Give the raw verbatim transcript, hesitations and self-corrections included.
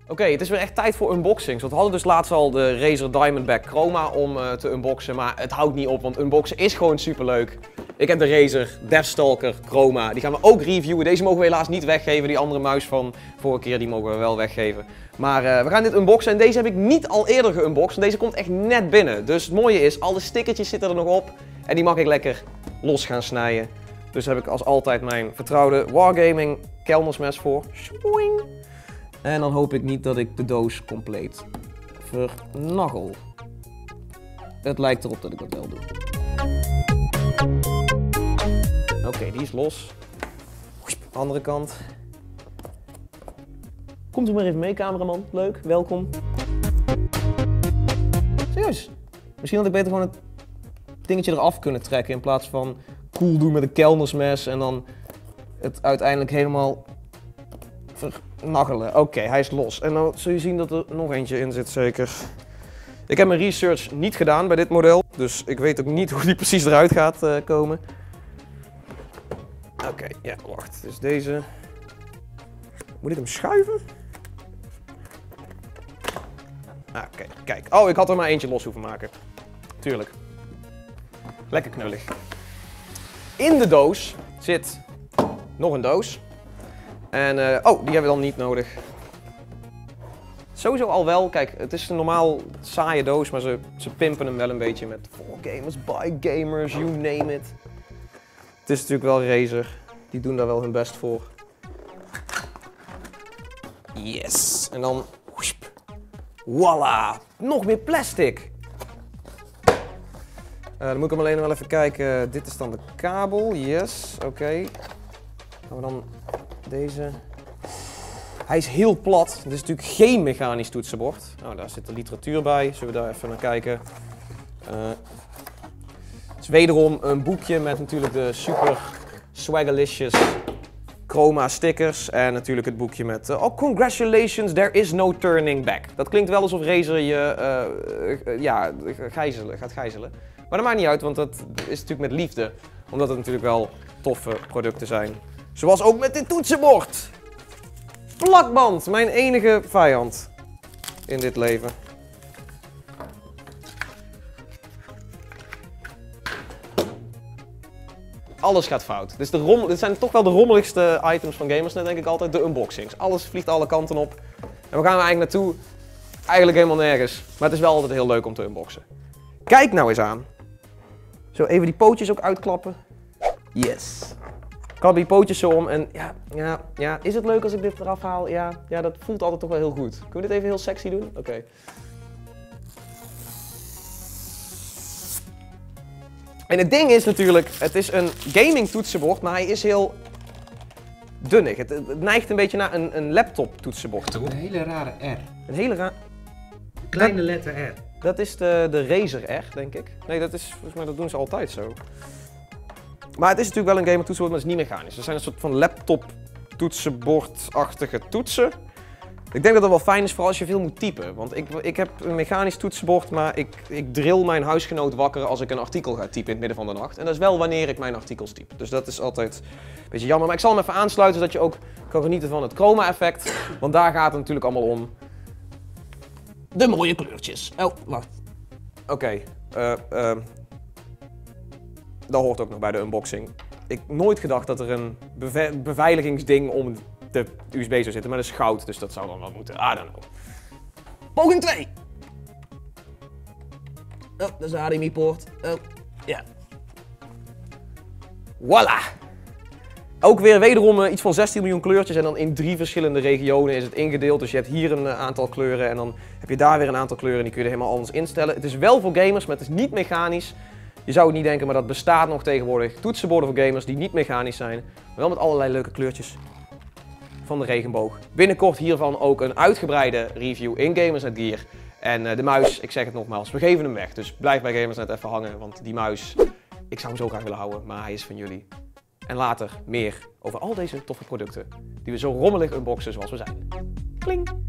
Oké, okay, het is weer echt tijd voor unboxings. Want we hadden dus laatst al de Razer Diamondback Chroma om uh, te unboxen, maar het houdt niet op, want unboxen is gewoon superleuk. Ik heb de Razer Deathstalker Chroma, die gaan we ook reviewen. Deze mogen we helaas niet weggeven, die andere muis van vorige keer die mogen we wel weggeven. Maar uh, we gaan dit unboxen en deze heb ik niet al eerder geunboxed, en deze komt echt net binnen. Dus het mooie is, alle stickertjes zitten er nog op en die mag ik lekker los gaan snijden. Dus heb ik als altijd mijn vertrouwde Wargaming kelnersmes voor. Swing. En dan hoop ik niet dat ik de doos compleet vernagel. Het lijkt erop dat ik dat wel doe. Oké, okay, die is los. Andere kant. Komt u maar even mee, cameraman. Leuk, welkom. Serieus. Misschien had ik beter gewoon het dingetje eraf kunnen trekken in plaats van cool doen met een kelnersmes en dan het uiteindelijk helemaal vernagelen. Oké, okay, hij is los. En dan zul je zien dat er nog eentje in zit, zeker. Ik heb mijn research niet gedaan bij dit model, dus ik weet ook niet hoe die precies eruit gaat uh, komen. Oké, okay, ja, wacht. Dus deze. Moet ik hem schuiven? Ah, oké, okay, kijk. Oh, ik had er maar eentje los hoeven maken. Tuurlijk. Lekker knullig. In de doos zit nog een doos. En, uh, oh, die hebben we dan niet nodig. Sowieso al wel, kijk, het is een normaal saaie doos, maar ze, ze pimpen hem wel een beetje met for gamers, by gamers, you name it. Het is natuurlijk wel Razer, die doen daar wel hun best voor. Yes, en dan, whoosp, voila, nog meer plastic. Uh, dan moet ik hem alleen nog wel even kijken, dit is dan de kabel, yes, oké. Okay. Gaan we dan deze. Hij is heel plat. Het is natuurlijk geen mechanisch toetsenbord. Nou, daar zit de literatuur bij. Zullen we daar even naar kijken. Uh, het is wederom een boekje met natuurlijk de super swagalicious chroma stickers. En natuurlijk het boekje met uh, oh, congratulations, there is no turning back. Dat klinkt wel alsof Razer je uh, uh, ja, gijzelen, gaat gijzelen. Maar dat maakt niet uit, want dat is natuurlijk met liefde. Omdat het natuurlijk wel toffe producten zijn. Zoals ook met dit toetsenbord. Plakband, mijn enige vijand in dit leven. Alles gaat fout. Dit, is de rom dit zijn toch wel de rommeligste items van Gamersnet, denk ik altijd, de unboxings. Alles vliegt alle kanten op. En we gaan er eigenlijk naartoe? Eigenlijk helemaal nergens. Maar het is wel altijd heel leuk om te unboxen. Kijk nou eens aan. Zo even die pootjes ook uitklappen. Yes. Ik had die pootjes zo om en ja, ja, ja, is het leuk als ik dit eraf haal? Ja, ja, dat voelt altijd toch wel heel goed. Kunnen we dit even heel sexy doen? Oké. Okay. En het ding is natuurlijk, het is een gaming toetsenbord, maar hij is heel dunnig. Het, het neigt een beetje naar een, een laptop toetsenbord toe. Een hele rare R. Een hele rare... Kleine letter R. Dat is de, de Razer R, denk ik. Nee, dat is, volgens mij dat doen ze altijd zo. Maar het is natuurlijk wel een gamer toetsenbord, maar het is niet mechanisch. Er zijn een soort van laptop toetsenbordachtige toetsen. Ik denk dat dat wel fijn is, vooral als je veel moet typen. Want ik, ik heb een mechanisch toetsenbord, maar ik, ik drill mijn huisgenoot wakker als ik een artikel ga typen in het midden van de nacht. En dat is wel wanneer ik mijn artikels typ. Dus dat is altijd een beetje jammer. Maar ik zal hem even aansluiten, zodat je ook kan genieten van het chroma effect. Want daar gaat het natuurlijk allemaal om. De mooie kleurtjes. Oh, wacht. Oké. Okay. Uh, uh, dat hoort ook nog bij de unboxing. Ik heb nooit gedacht dat er een beve beveiligingsding om de U S B zou zitten, maar dat is goud, dus dat zou dan wel moeten. I don't know. Poging twee! Oh, dat is de H D M I-poort. Oh, ja. Voilà! Ook weer wederom uh, iets van zestien miljoen kleurtjes en dan in drie verschillende regionen is het ingedeeld. Dus je hebt hier een uh, aantal kleuren en dan heb je daar weer een aantal kleuren en die kun je helemaal anders instellen. Het is wel voor gamers, maar het is niet mechanisch. Je zou het niet denken, maar dat bestaat nog tegenwoordig. Toetsenborden voor gamers die niet mechanisch zijn, maar wel met allerlei leuke kleurtjes van de regenboog. Binnenkort hiervan ook een uitgebreide review in Gamersnet Gear. En uh, de muis, ik zeg het nogmaals, we geven hem weg. Dus blijf bij Gamersnet even hangen, want die muis, ik zou hem zo graag willen houden, maar hij is van jullie. En later meer over al deze toffe producten die we zo rommelig unboxen zoals we zijn. Kling!